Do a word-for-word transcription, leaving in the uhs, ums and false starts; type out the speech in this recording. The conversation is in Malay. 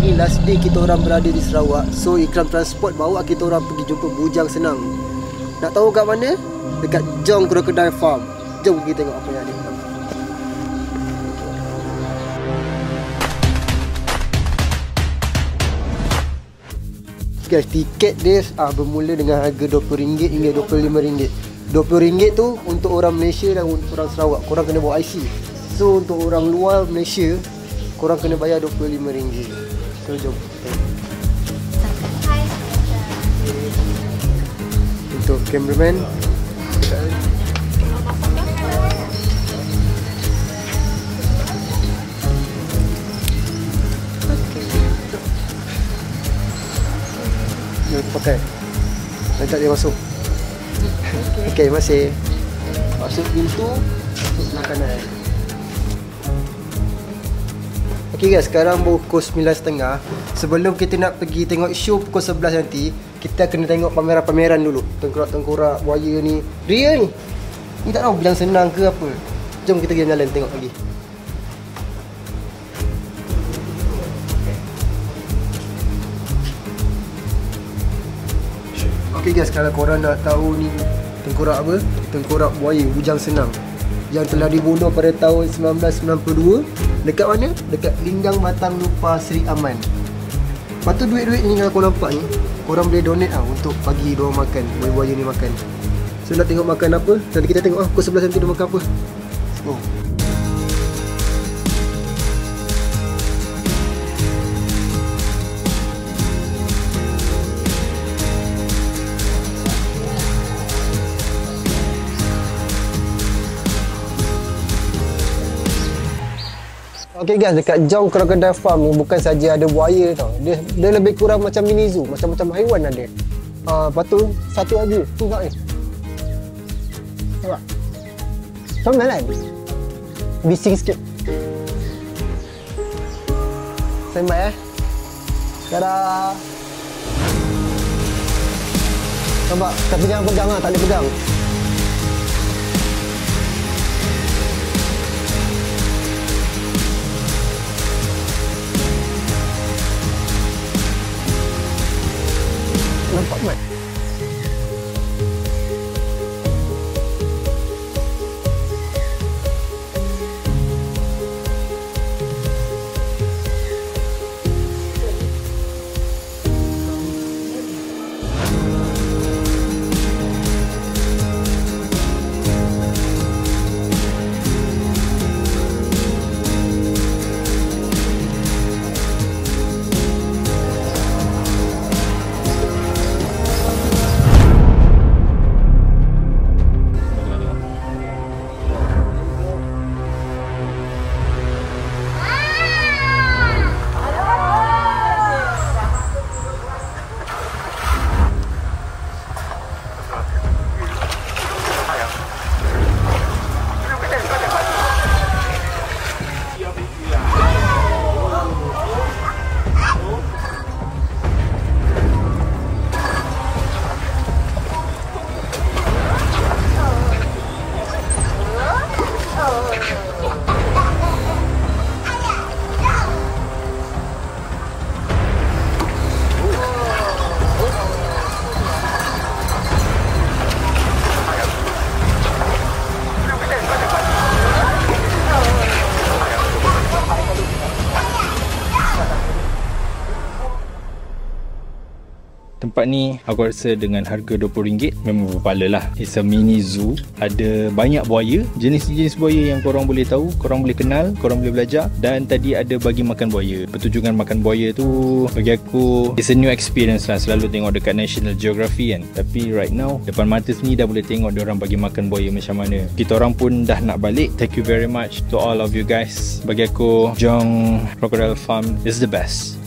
ni last day kita orang berada di Sarawak. So Ikram Transport bawa kita orang pergi jumpa bujang senang. Nak tahu kat mana? Dekat Jong Crocodile Farm. Jom kita tengok apa yang ada. Guys, tiket dia ah, bermula dengan harga dua puluh ringgit hingga dua puluh lima ringgit. dua puluh ringgit tu untuk orang Malaysia dan untuk orang Sarawak. Korang kena bawa I C. So untuk orang luar Malaysia, korang kena bayar dua puluh lima ringgit. So jom. Hai. Untuk cameraman. Dia pakai. Nanti dia masuk. Okey, masih. Masuk pintu, masuk sebelah kanan. Okey guys, sekarang pukul sembilan tiga puluh. Sebelum kita nak pergi tengok show pukul sebelas nanti, kita kena tengok pameran-pameran dulu. Tengkorak-tengkorak buaya ni. Real ni. Ni tak tahu bilang senang ke apa. Jom kita pergi jalan tengok lagi. Okay guys, kalau korang nak tahu ni tengkorak apa? Tengkorak buaya bujang senang yang telah dibunuh pada tahun sembilan belas sembilan puluh dua. Dekat mana? Dekat Linggang Batang Lupa Seri Aman. Lepas tu duit-duit ni kalau korang nampak ni, korang boleh donate lah untuk bagi diorang makan, buaya-buaya ni makan. So nak tengok makan apa? Nanti kita tengok ah, pukul sebelas nanti dia makan apa. Let's go. Okay guys, dekat Jong Crocodile Farm ni bukan saja ada buaya tau. Dia, dia lebih kurang macam mini zoo, macam-macam haiwan ada. Ah, lepas tu satu lagi, tengok ni. Tengok. Tengok kan? Bising sikit. Sembah eh. Dadah. Nampak? Tapi jangan pegang lah, tak boleh pegang. Nampak mat. Tempat ni aku rasa dengan harga dua puluh ringgit memang berpala lah. It's a mini zoo. Ada banyak buaya, jenis-jenis buaya yang korang boleh tahu, korang boleh kenal, korang boleh belajar. Dan tadi ada bagi makan buaya. Pertunjukan makan buaya tu bagi aku it's a new experience lah. Selalu tengok dekat National Geography kan. Tapi right now depan mata sini dah boleh tengok diorang bagi makan buaya macam mana. Kita orang pun dah nak balik. Thank you very much to all of you guys. Bagi aku Jong Crocodile Farm is the best.